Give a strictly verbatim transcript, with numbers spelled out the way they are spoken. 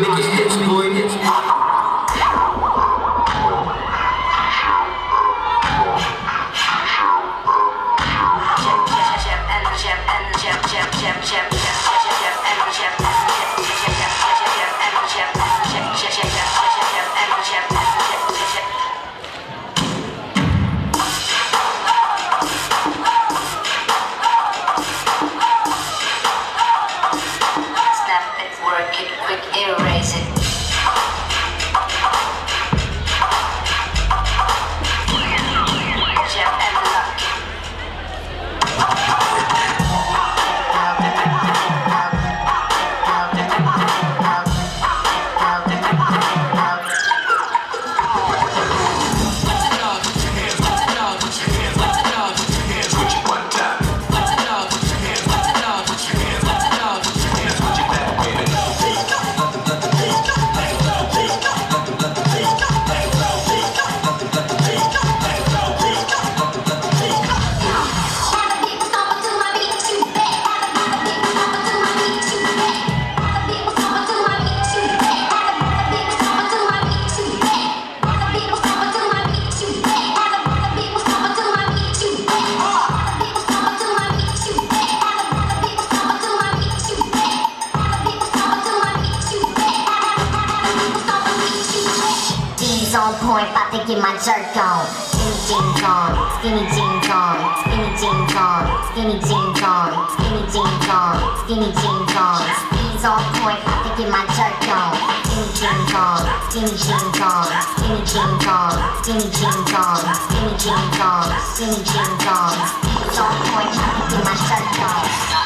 make it hits, boy. Erase it. Jeff and Luck. On point, about to get my jerk on. Skinny jeans on, skinny jeans on, skinny jeans on, skinny jeans on, skinny jeans on, skinny jeans on. Steez on point, about to get my jerk on. Skinny jeans on, skinny jeans on, skinny jeans on, skinny jeans on, skinny jeans on, skinny jeans on. Steez on point, about to get my jerk on.